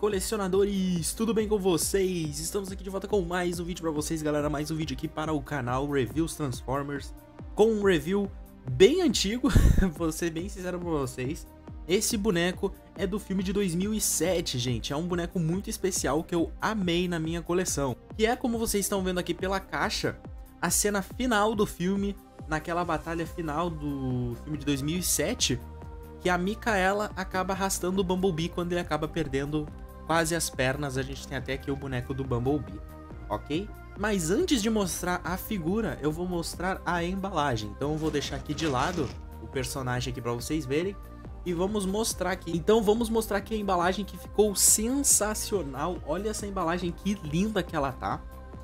colecionadores, tudo bem com vocês? Estamos aqui de volta com mais um vídeo pra vocês, galera, mais um vídeo aqui para o canal Reviews Transformers, com um review bem antigo, vou ser bem sincero pra vocês. Esse boneco é do filme de 2007, gente, é um boneco muito especial que eu amei na minha coleção. Que é, como vocês estão vendo aqui pela caixa, a cena final do filme, naquela batalha final do filme de 2007, que a Mikaela acaba arrastando o Bumblebee quando ele acaba perdendo quase as pernas. A gente tem até aqui o boneco do Bumblebee, ok? Mas antes de mostrar a figura, eu vou mostrar a embalagem. Então eu vou deixar aqui de lado o personagem aqui para vocês verem. E vamos mostrar aqui. Então vamos mostrar aqui a embalagem, que ficou sensacional. Olha essa embalagem, que linda que ela tá.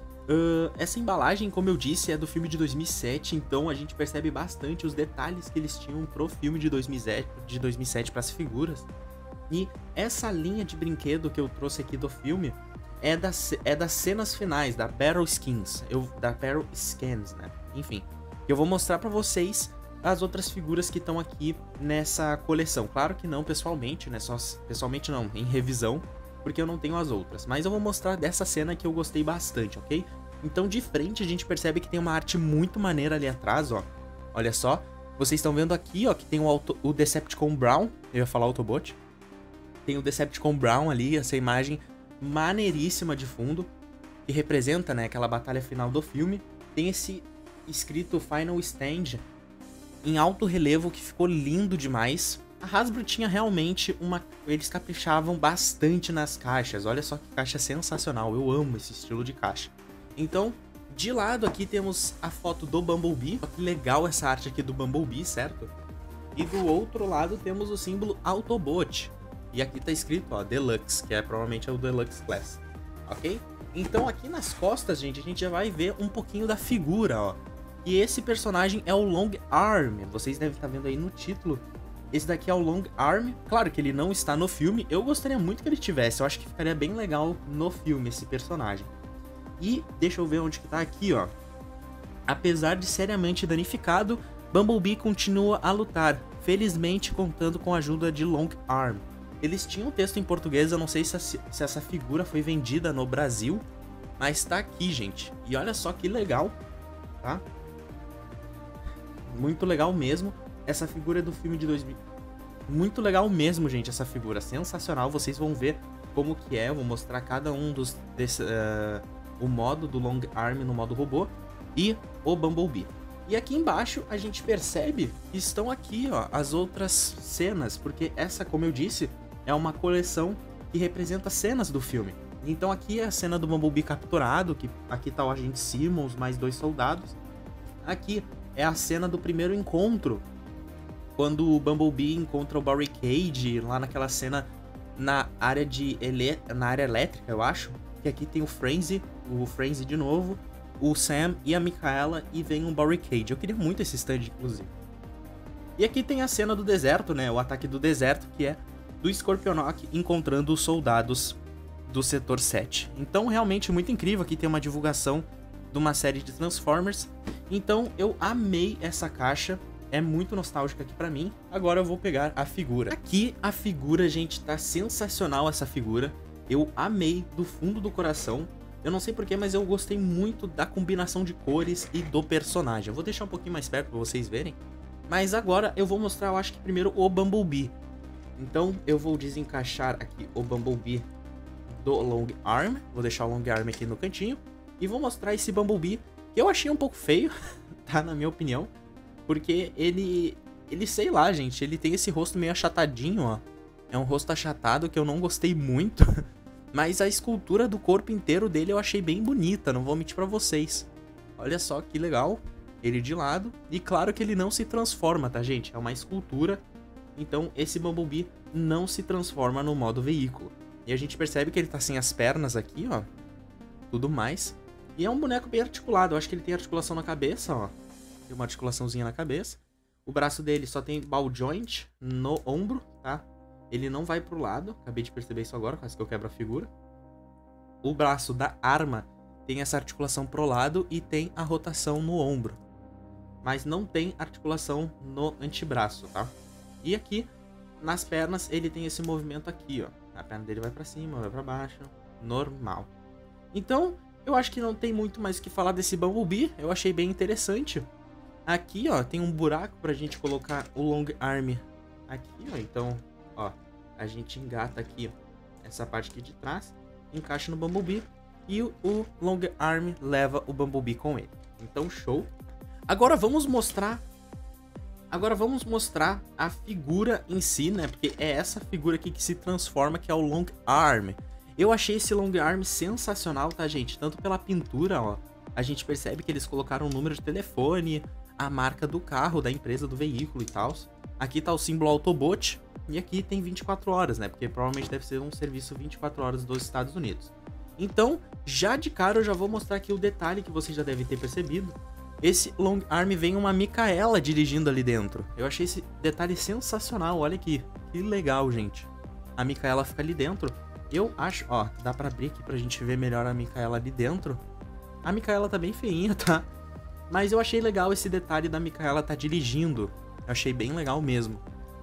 Essa embalagem, como eu disse, é do filme de 2007, então a gente percebe bastante os detalhes que eles tinham pro filme de 2007 para as figuras. E essa linha de brinquedo que eu trouxe aqui do filme é das cenas finais, da Battle Skins, da Battle Scans, né? Enfim, eu vou mostrar para vocês as outras figuras que estão aqui nessa coleção. Claro que não pessoalmente, né? Pessoalmente não, em revisão, porque eu não tenho as outras. Mas eu vou mostrar dessa cena que eu gostei bastante, ok? Então de frente a gente percebe que tem uma arte muito maneira ali atrás, ó. Olha só. Vocês estão vendo aqui, ó, que tem o Decepticon Brown. Eu ia falar Autobot. Tem o Decepticon Brown ali, essa imagem maneiríssima de fundo, que representa, né, aquela batalha final do filme. Tem esse escrito Final Stand em alto relevo, que ficou lindo demais. A Hasbro tinha realmente eles caprichavam bastante nas caixas. Olha só que caixa sensacional, eu amo esse estilo de caixa. Então, de lado aqui temos a foto do Bumblebee. Que legal essa arte aqui do Bumblebee, certo? E do outro lado temos o símbolo Autobot. E aqui tá escrito, ó, Deluxe, que é provavelmente o Deluxe Class, ok? Então aqui nas costas, gente, a gente já vai ver um pouquinho da figura, ó. E esse personagem é o Long Arm. Vocês devem estar vendo aí no título. Esse daqui é o Long Arm. Claro que ele não está no filme. Eu gostaria muito que ele tivesse. Eu acho que ficaria bem legal no filme esse personagem. E deixa eu ver onde que tá aqui, ó. Apesar de seriamente danificado, Bumblebee continua a lutar, felizmente contando com a ajuda de Long Arm. Eles tinham texto em português, eu não sei se essa figura foi vendida no Brasil, mas tá aqui, gente. E olha só que legal, tá? Muito legal mesmo. Essa figura é do filme de 2000. Muito legal mesmo, gente, essa figura. Sensacional. Vocês vão ver como que é. Eu vou mostrar cada um o modo do Long Arm no modo robô e o Bumblebee. E aqui embaixo a gente percebe que estão aqui, ó, as outras cenas, porque essa, como eu disse, é uma coleção que representa cenas do filme. Então aqui é a cena do Bumblebee capturado, que aqui tá o Agente Simmons mais 2 soldados. Aqui é a cena do primeiro encontro, quando o Bumblebee encontra o Barricade, lá naquela cena na área elétrica, eu acho. Que aqui tem o Frenzy de novo, o Sam e a Mikaela, e vem um Barricade. Eu queria muito esse stand, inclusive. E aqui tem a cena do deserto, né? O ataque do deserto, que é do Scorponok encontrando os soldados do Setor 7. Então, realmente muito incrível. Aqui tem uma divulgação de uma série de Transformers. Então, eu amei essa caixa. É muito nostálgica aqui pra mim. Agora eu vou pegar a figura. Aqui a figura, gente, tá sensacional essa figura. Eu amei do fundo do coração. Eu não sei porquê, mas eu gostei muito da combinação de cores e do personagem. Eu vou deixar um pouquinho mais perto pra vocês verem. Mas agora eu vou mostrar, eu acho que primeiro, o Bumblebee. Então eu vou desencaixar aqui o Bumblebee do Long Arm. Vou deixar o Long Arm aqui no cantinho. E vou mostrar esse Bumblebee, que eu achei um pouco feio, tá? Na minha opinião. Porque ele, sei lá, gente, ele tem esse rosto meio achatadinho, ó. É um rosto achatado que eu não gostei muito. Mas a escultura do corpo inteiro dele eu achei bem bonita, não vou mentir pra vocês. Olha só que legal, ele de lado. E claro que ele não se transforma, tá, gente? É uma escultura. Então esse Bumblebee não se transforma no modo veículo. E a gente percebe que ele tá sem as pernas aqui, ó. Tudo mais. E é um boneco bem articulado, eu acho que ele tem articulação na cabeça, ó. Tem uma articulaçãozinha na cabeça. O braço dele só tem ball joint no ombro, tá? Ele não vai pro lado. Acabei de perceber isso agora, quase que eu quebro a figura. O braço da arma tem essa articulação pro lado e tem a rotação no ombro. Mas não tem articulação no antebraço, tá? E aqui, nas pernas, ele tem esse movimento aqui, ó. A perna dele vai pra cima, vai pra baixo. Normal. Então, eu acho que não tem muito mais o que falar desse Bumblebee. Eu achei bem interessante. Aqui, ó, tem um buraco pra gente colocar o Long Arm aqui, ó. Então, ó, a gente engata aqui, ó, essa parte aqui de trás, encaixa no Bumblebee e o Long Arm leva o Bumblebee com ele. Então, show. Agora vamos mostrar a figura em si, né? Porque é essa figura aqui que se transforma, que é o Long Arm. Eu achei esse Long Arm sensacional, tá, gente? Tanto pela pintura, ó. A gente percebe que eles colocaram o número de telefone, a marca do carro, da empresa, do veículo e tal. Aqui tá o símbolo Autobot. E aqui tem 24 horas, né? Porque provavelmente deve ser um serviço 24 horas dos Estados Unidos. Então, já de cara eu já vou mostrar aqui o detalhe que vocês já devem ter percebido. Esse Long Arm vem uma Micaela dirigindo ali dentro. Eu achei esse detalhe sensacional, olha aqui. Que legal, gente. A Micaela fica ali dentro. Eu acho, ó, dá pra abrir aqui pra gente ver melhor a Micaela ali dentro. A Micaela tá bem feinha, tá? Mas eu achei legal esse detalhe da Micaela tá dirigindo. Eu achei bem legal mesmo.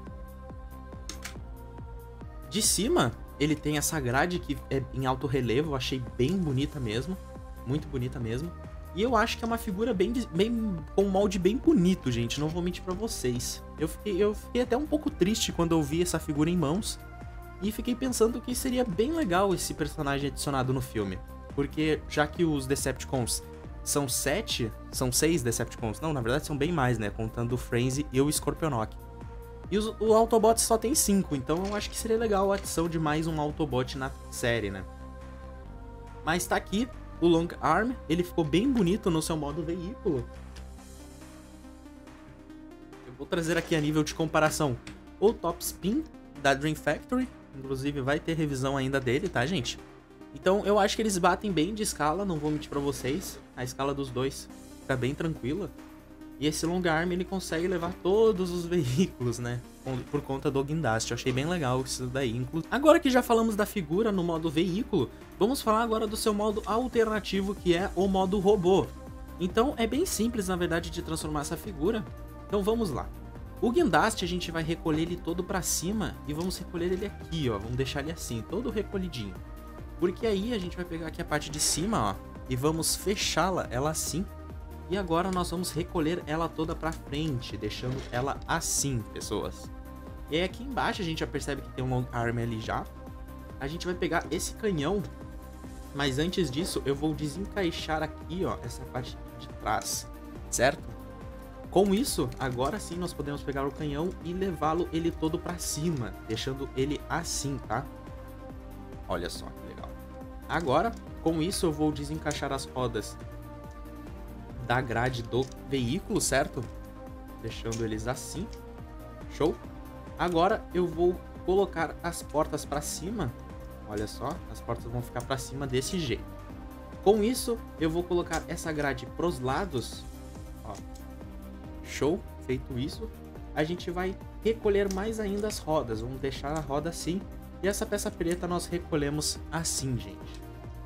De cima, ele tem essa grade que é em alto relevo. Eu achei bem bonita mesmo. Muito bonita mesmo. E eu acho que é uma figura bem com um molde bem bonito, gente. Não vou mentir pra vocês. Eu fiquei até um pouco triste quando eu vi essa figura em mãos. E fiquei pensando que seria bem legal esse personagem adicionado no filme. Porque já que os Decepticons são 7, são 6 Decepticons. Não, na verdade são bem mais, né? Contando o Frenzy e o Scorponok. E o Autobot só tem 5, então eu acho que seria legal a adição de mais um Autobot na série, né? Mas tá aqui o Long Arm, ele ficou bem bonito no seu modo veículo. Eu vou trazer aqui a nível de comparação o Top Spin da Dream Factory. Inclusive vai ter revisão ainda dele, tá, gente? Então eu acho que eles batem bem de escala, não vou mentir pra vocês. A escala dos dois fica bem tranquila. E esse Long Arm ele consegue levar todos os veículos, né? Por conta do guindaste. Eu achei bem legal isso daí. Agora que já falamos da figura no modo veículo, vamos falar agora do seu modo alternativo, que é o modo robô. Então é bem simples, na verdade, de transformar essa figura. Então vamos lá. O guindaste a gente vai recolher ele todo pra cima e vamos recolher ele aqui, ó. Vamos deixar ele assim, todo recolhidinho. Porque aí a gente vai pegar aqui a parte de cima, ó, e vamos fechá-la, ela assim. E agora nós vamos recolher ela toda pra frente, deixando ela assim, pessoas. E aí aqui embaixo a gente já percebe que tem um Long Arm ali já. A gente vai pegar esse canhão, mas antes disso eu vou desencaixar aqui, ó, essa parte de trás, certo? Com isso, agora sim nós podemos pegar o canhão e levá-lo ele todo pra cima, deixando ele assim, tá? Olha só que legal. Agora, com isso eu vou desencaixar as rodas da grade do veículo, certo? Deixando eles assim. Show? Agora eu vou colocar as portas pra cima. Olha só, as portas vão ficar pra cima desse jeito. Com isso, eu vou colocar essa grade pros lados. Ó. Show? Feito isso, a gente vai recolher mais ainda as rodas. Vamos deixar a roda assim. E essa peça preta nós recolhemos assim, gente.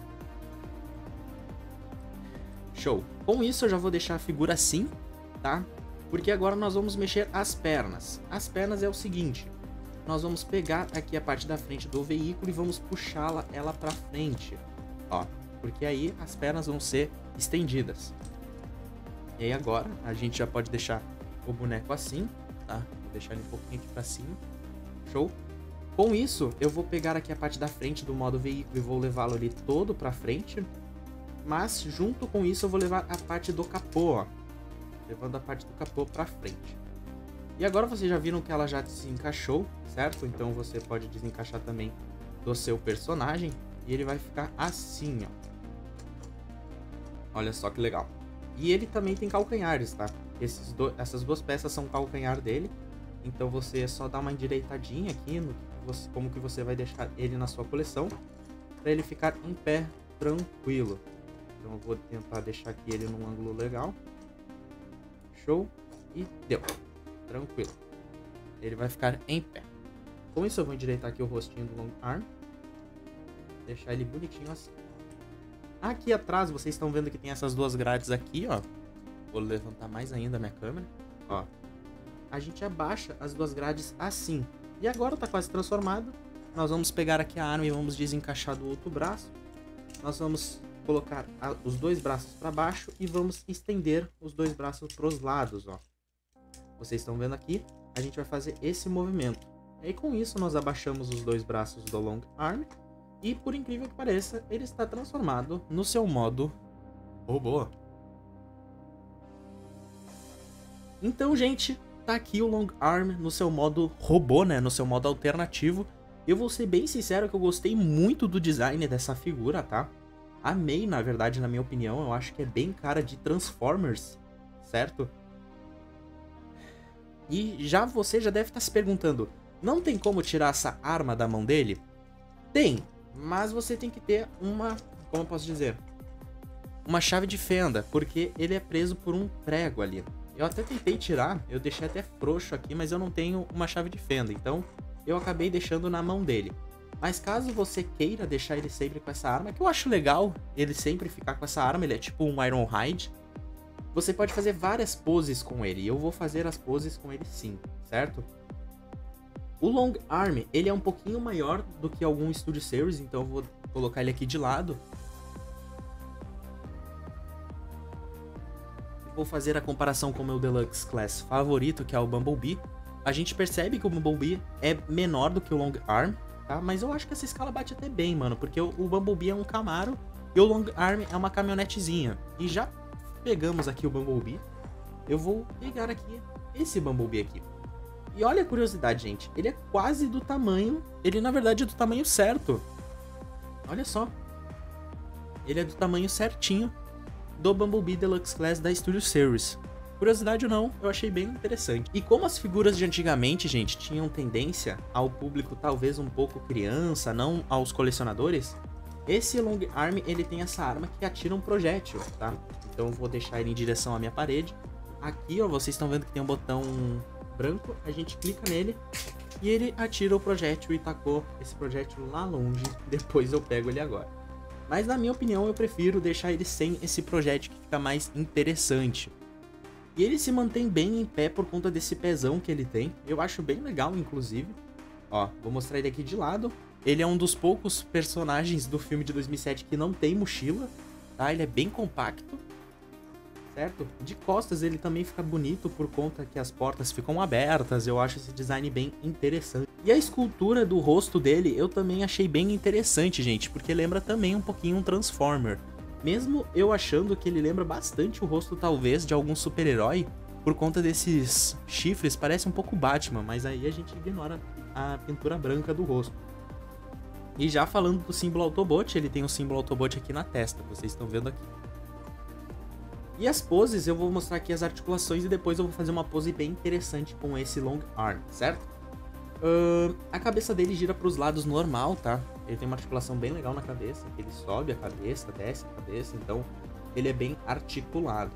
Show. Com isso eu já vou deixar a figura assim, tá? Porque agora nós vamos mexer as pernas. As pernas é o seguinte. Nós vamos pegar aqui a parte da frente do veículo e vamos puxá-la ela pra frente. Ó, porque aí as pernas vão ser estendidas. E aí agora a gente já pode deixar o boneco assim, tá? Vou deixar ele um pouquinho aqui pra cima. Show. Com isso, eu vou pegar aqui a parte da frente do modo veículo e vou levá-lo ali todo pra frente. Mas, junto com isso, eu vou levar a parte do capô, ó. Levando a parte do capô pra frente. E agora vocês já viram que ela já se encaixou, certo? Então você pode desencaixar também do seu personagem. E ele vai ficar assim, ó. Olha só que legal. E ele também tem calcanhares, tá? Essas duas peças são o calcanhar dele. Então você só dá uma endireitadinha aqui no como que você vai deixar ele na sua coleção, para ele ficar em pé tranquilo. Então eu vou tentar deixar aqui ele num ângulo legal. Show. E deu. Tranquilo. Ele vai ficar em pé. Com isso eu vou endireitar aqui o rostinho do Long Arm. Deixar ele bonitinho assim. Aqui atrás vocês estão vendo que tem essas duas grades aqui, ó. Vou levantar mais ainda a minha câmera. Ó. A gente abaixa as duas grades assim. E agora tá quase transformado. nós vamos pegar aqui a arma e vamos desencaixar do outro braço. Nós vamos colocar os dois braços para baixo e vamos estender os dois braços para os lados, ó. Vocês estão vendo aqui, a gente vai fazer esse movimento. E com isso nós abaixamos os dois braços do Long Arm e, por incrível que pareça, ele está transformado no seu modo robô. Então, gente, tá aqui o Long Arm no seu modo robô, né, no seu modo alternativo. Eu vou ser bem sincero que eu gostei muito do design dessa figura, tá? Amei, na verdade, na minha opinião. Eu acho que é bem cara de Transformers, certo? E você já deve estar se perguntando, não tem como tirar essa arma da mão dele? Tem, mas você tem que ter uma, como eu posso dizer, uma chave de fenda, porque ele é preso por um prego ali. Eu até tentei tirar, eu deixei até frouxo aqui, mas eu não tenho uma chave de fenda, então eu acabei deixando na mão dele. Mas caso você queira deixar ele sempre com essa arma, que eu acho legal ele sempre ficar com essa arma, ele é tipo um Ironhide, você pode fazer várias poses com ele, e eu vou fazer as poses com ele sim, certo? O Long Arm, ele é um pouquinho maior do que algum Studio Series, então eu vou colocar ele aqui de lado. Vou fazer a comparação com o meu Deluxe Class favorito, que é o Bumblebee. A gente percebe que o Bumblebee é menor do que o Long Arm, tá? Mas eu acho que essa escala bate até bem, mano, porque o Bumblebee é um Camaro e o Long Arm é uma caminhonetezinha. E já pegamos aqui o Bumblebee, eu vou pegar aqui esse Bumblebee aqui. E olha a curiosidade, gente, ele é quase do tamanho, ele na verdade é do tamanho certo. Olha só, ele é do tamanho certinho do Bumblebee Deluxe Class da Studio Series. Curiosidade ou não, eu achei bem interessante. E como as figuras de antigamente, gente, tinham tendência ao público talvez um pouco criança, não aos colecionadores, esse Long Arm, ele tem essa arma que atira um projétil, tá? Então eu vou deixar ele em direção à minha parede. Aqui, ó, vocês estão vendo que tem um botão branco, a gente clica nele e ele atira o projétil e tacou esse projétil lá longe. Depois eu pego ele agora. Mas na minha opinião eu prefiro deixar ele sem esse projétil que fica mais interessante. E ele se mantém bem em pé por conta desse pezão que ele tem. Eu acho bem legal, inclusive. Ó, vou mostrar ele aqui de lado. Ele é um dos poucos personagens do filme de 2007 que não tem mochila, tá? Ele é bem compacto, certo? De costas ele também fica bonito por conta que as portas ficam abertas. Eu acho esse design bem interessante. E a escultura do rosto dele eu também achei bem interessante, gente, porque lembra também um pouquinho um Transformer. Mesmo eu achando que ele lembra bastante o rosto, talvez, de algum super-herói, por conta desses chifres, parece um pouco Batman, mas aí a gente ignora a pintura branca do rosto. E já falando do símbolo Autobot, ele tem o símbolo Autobot aqui na testa, vocês estão vendo aqui. E as poses, eu vou mostrar aqui as articulações e depois eu vou fazer uma pose bem interessante com esse Long Arm, certo? A cabeça dele gira para os lados normal, tá? Ele tem uma articulação bem legal na cabeça, ele sobe a cabeça, desce a cabeça, então ele é bem articulado.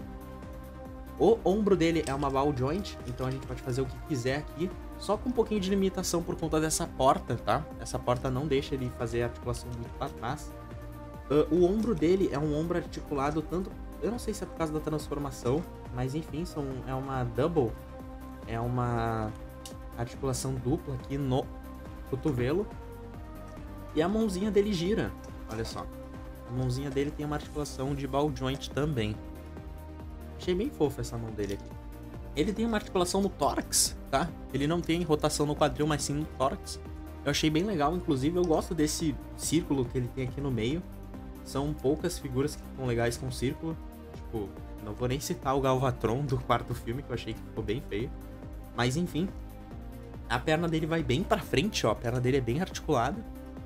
O ombro dele é uma ball joint, então a gente pode fazer o que quiser aqui, só com um pouquinho de limitação por conta dessa porta, tá? Essa porta não deixa ele fazer a articulação muito para trás. O ombro dele é um ombro articulado tanto... Eu não sei se é por causa da transformação, mas enfim, é uma double, é uma articulação dupla aqui no cotovelo. E a mãozinha dele gira, olha só. A mãozinha dele tem uma articulação de ball joint também. Achei bem fofa essa mão dele aqui. Ele tem uma articulação no tórax, tá? Ele não tem rotação no quadril, mas sim no tórax. Eu achei bem legal, inclusive eu gosto desse círculo que ele tem aqui no meio. São poucas figuras que ficam legais com círculo. Tipo, não vou nem citar o Galvatron do quarto filme, que eu achei que ficou bem feio. Mas enfim, a perna dele vai bem pra frente, ó. A perna dele é bem articulada.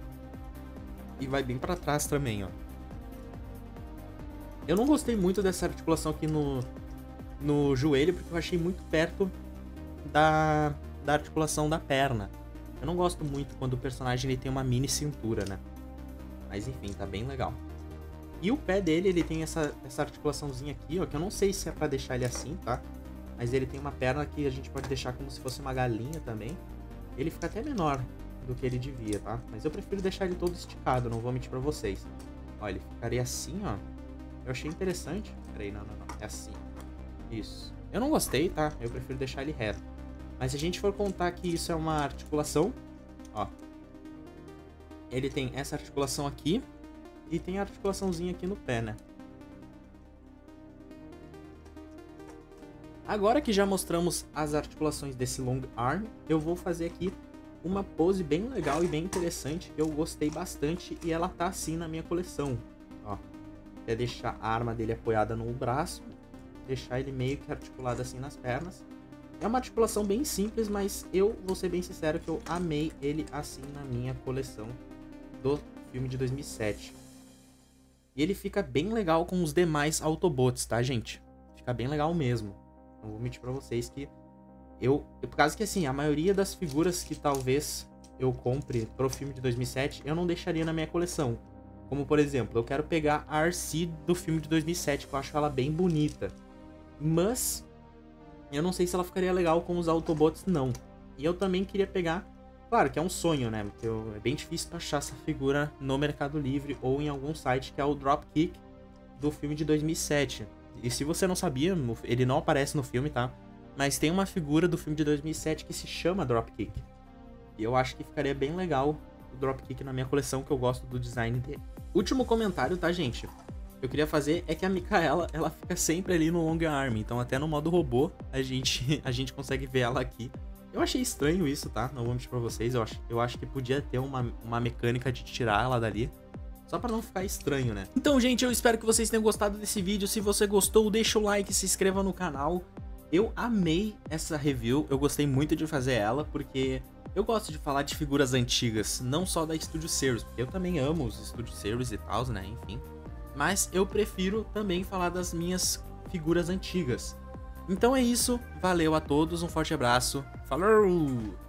E vai bem pra trás também, ó. Eu não gostei muito dessa articulação aqui no joelho, porque eu achei muito perto da articulação da perna. Eu não gosto muito quando o personagem ele tem uma mini cintura, né? Mas enfim, tá bem legal. E o pé dele, ele tem essa articulaçãozinha aqui, ó, que eu não sei se é pra deixar ele assim, tá? Mas ele tem uma perna que a gente pode deixar como se fosse uma galinha também. Ele fica até menor do que ele devia, tá? Mas eu prefiro deixar ele todo esticado, não vou mentir pra vocês. Ó, ele ficaria assim, ó. Eu achei interessante. Peraí, não. É assim. Isso. Eu não gostei, tá? Eu prefiro deixar ele reto. Mas se a gente for contar que isso é uma articulação, ó. ele tem essa articulação aqui e tem a articulaçãozinha aqui no pé, né? Agora que já mostramos as articulações desse long arm, eu vou fazer aqui uma pose bem legal e bem interessante, que eu gostei bastante e ela tá assim na minha coleção. Ó, é deixar a arma dele apoiada no braço, deixar ele meio que articulado assim nas pernas. É uma articulação bem simples, mas eu vou ser bem sincero que eu amei ele assim na minha coleção do filme de 2007. E ele fica bem legal com os demais Autobots, tá, gente? Fica bem legal mesmo. Não vou mentir pra vocês que por causa que assim, a maioria das figuras que talvez eu compre pro filme de 2007, eu não deixaria na minha coleção. Como, por exemplo, eu quero pegar a Arcee do filme de 2007, que eu acho ela bem bonita. Mas eu não sei se ela ficaria legal com os Autobots, não. E eu também queria pegar, claro que é um sonho, né? Porque é bem difícil achar essa figura no Mercado Livre ou em algum site, que é o Dropkick do filme de 2007. E se você não sabia, ele não aparece no filme, tá? Mas tem uma figura do filme de 2007 que se chama Dropkick. E eu acho que ficaria bem legal o Dropkick na minha coleção, que eu gosto do design dele. Último comentário, tá, gente? Que eu queria fazer é que a Mikaela, ela fica sempre ali no long arm. Então até no modo robô, a gente consegue ver ela aqui. Eu achei estranho isso, tá? Não vou mentir pra vocês. Eu acho que podia ter uma mecânica de tirar ela dali. Só pra não ficar estranho, né? Então, gente, eu espero que vocês tenham gostado desse vídeo. Se você gostou, deixa o like, se inscreva no canal. Eu amei essa review, eu gostei muito de fazer ela, porque eu gosto de falar de figuras antigas, não só da Studio Series, porque eu também amo os Studio Series e tal, né, enfim. Mas eu prefiro também falar das minhas figuras antigas. Então é isso, valeu a todos, um forte abraço, falou!